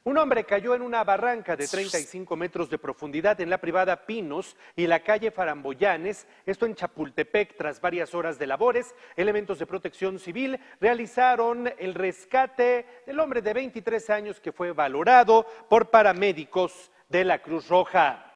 Un hombre cayó en una barranca de 35 metros de profundidad en la privada Pinos y la calle Faramboyanes, esto en Chapultepec. Tras varias horas de labores, elementos de protección civil realizaron el rescate del hombre de 23 años que fue valorado por paramédicos de la Cruz Roja.